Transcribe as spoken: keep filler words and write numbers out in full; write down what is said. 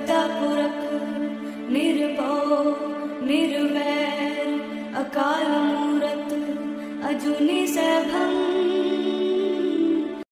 करता पुरख निर्भव निर्वैर अकाल मूरत अजूनी सैभं